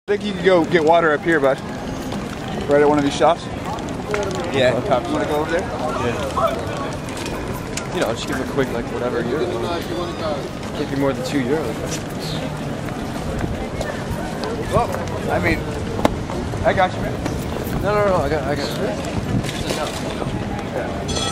I think you could go get water up here, bud. Right at one of these shops. Yeah. You want to go over there? Yeah. You know, just give him a quick, like, whatever euro. Can't be more than €2. Well, I mean, I got you, man. No, I got it. Yeah.